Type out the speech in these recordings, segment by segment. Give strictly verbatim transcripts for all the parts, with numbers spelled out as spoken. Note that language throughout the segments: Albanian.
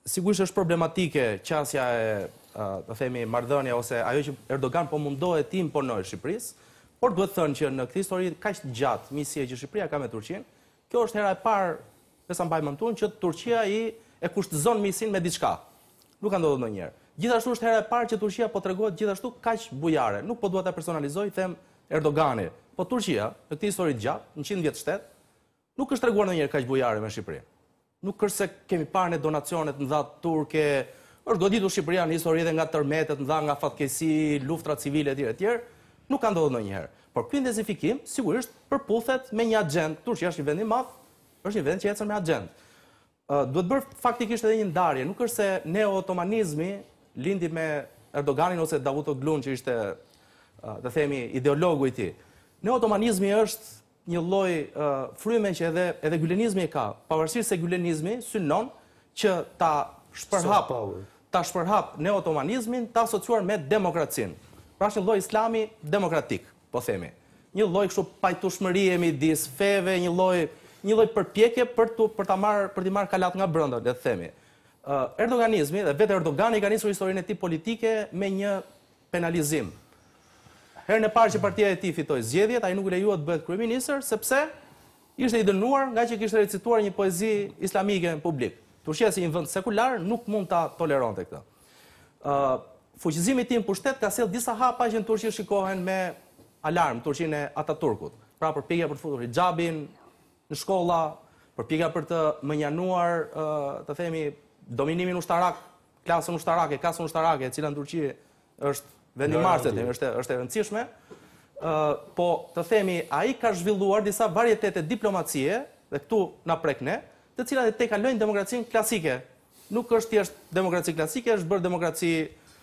sigurisht është problematike qasja e, të themi, marrëdhënia ose ajo që Erdogan po mundohet të imponojë Shqipërisë, por duhet thënë që në këtë histori kaq gjatë misie që Shqipëria ka me Turqinë, kjo është hera e parë, pesa mbaj mendun, që Turqia i e kushtëzon misin me diçka. Nuk ka ndodhur ndonjëherë. Gjithashtu është hera e parë që Turqia po tregohet gjithashtu kaq bujare. Nuk po dua ta personalizoj, them Erdogani, po Turqia, në këtë histori të gjatë, në qind vjet shtet, nuk është treguar ndonjëherë kaq bujare me Shqipërinë. Nuk është se kemi parë ne donacione të mëdha turke, është goditur Shqipëria në histori edhe nga tërmetet të mëdha, nga fatkeqësi, luftra civile etj etj, nuk ka ndodhur ndonjëherë. Por ky intensifikim sigurisht përputhet me një agjend. Turqia është një vend i madh, është një vend që ecën me agjend. Uh, duhet bërë faktikisht edhe një ndarje. Nuk është se neo-otomanizmi lindi me Erdoganin ose Davutoglu'n që ishte, uh, të themi, ideologu i tij. Neo-otomanizmi është një lloj uh, fryme që edhe edhe gylenizmi e ka, pavarësisht se gylenizmi synon që ta shpërhap, ta shpërhap neo-otomanizmin, ta asociuar me demokracinë. Pra është një lloj islami demokratik, po themi. Një lloj kështu pajtueshmërie midis feve, një lloj një lloj përpjekje për të për ta marrë për të marrë kalat nga brenda, le të themi. Uh, Erdoganizmi dhe vetë Erdogani ka nisur historinë e tij politike me një penalizim. Herën e parë që partia e tij fitoi zgjedhjet, ai nuk lejuat të bëhet kryeministër sepse ishte i dënuar nga që kishte recituar një poezi islamike në publik. Turqia si një vend sekular nuk mund ta toleronte këtë. Uh, fuqizimi i tij në pushtet ka sjell disa hapa që në Turqi shikohen me alarm, Turqinë e Ataturkut. Pra përpjekja për të futur hijabin në shkolla, përpjekja për të mënjanuar, të themi, dominimin ushtarak, klasën ushtarake, kasën ushtarake, e cila në Turqi është vendi marset, është, është e rëndësishme, po të themi, ai ka zhvilluar disa varietete diplomacie, dhe këtu na prek ne, të cilat e te kalojnë demokracinë klasike. Nuk është thjesht demokraci klasike, është bërë demokraci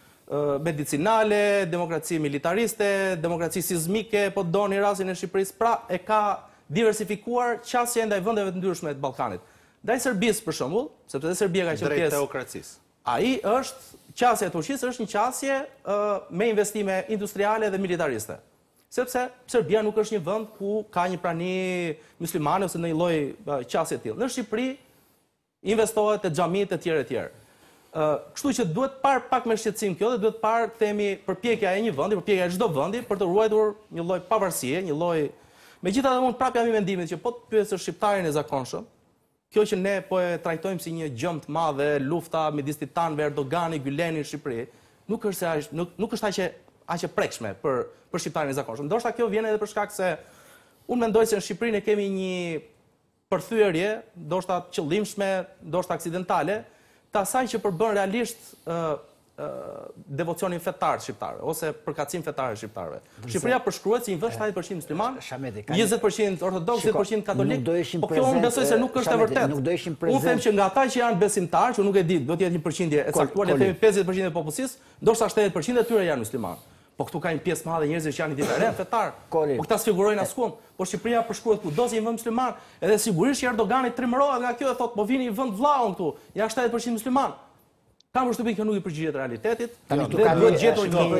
medicinale, demokraci militariste, demokraci sismike, po doni rastin e Shqipërisë, pra e ka diversifikuar qasje ndaj vendeve të ndryshme të Ballkanit. Ndaj Serbisë për shembull, sepse edhe Serbia ka qenë pjesë teokracisë. Ai është qasja e Turqisë është një qasje uh, me investime industriale dhe militariste. Sepse Serbia nuk është një vend ku ka një prani muslimane ose ndonjë lloj uh, qasje të tillë. Në Shqipëri investohet te xhamit e tjerë e tjerë. Uh, kështu që duhet parë pak me shqetësim kjo dhe duhet parë themi përpjekja e një vendi, përpjekja e çdo vendi për të ruajtur një lloj pavarësie, një lloj. Megjithatë unë prapë jam i mendimit që po të pyesësh shqiptarin e zakonshëm, kjo që ne po e trajtojmë si një gjëm të madhe, lufta midis titanëve Erdogani, Gyleni në Shqipëri, nuk është se aq, nuk, nuk është aq e aq e prekshme për për shqiptarin e zakonshëm. Ndoshta kjo vjen edhe për shkak se unë mendoj se në Shqipërinë kemi një përthyerje, ndoshta qëllimshme, ndoshta aksidentale, të asaj që përbën realisht uh, uh, devocionin fetar shqiptarëve ose përkatësim fetar shqiptarëve. Shqipëria përshkruhet si një vend shtatëdhjetë përqind musliman, njëzet përqind ortodoks, njëzet përqind katolik. Po kjo unë besoj se nuk është e vërtetë. Unë them që nga ata që janë besimtarë, që nuk e di, do të jetë një përqindje e caktuar, le të themi pesëdhjetë përqind e popullsisë, ndoshta shtatëdhjetë përqind e tyre janë muslimanë. Po këtu ka një pjesë madhe njerëz që janë diferent fetar. Po këta sfigurojnë askuam. Po Shqipëria përshkruhet kudo si një vend musliman, edhe sigurisht që Erdogani trimërohet nga kjo e thotë po vini një vend vllaun këtu, janë shtatëdhjetë përqind musliman. Kam përshtypjen që nuk i përgjigjet realitetit. Duhet gjetur një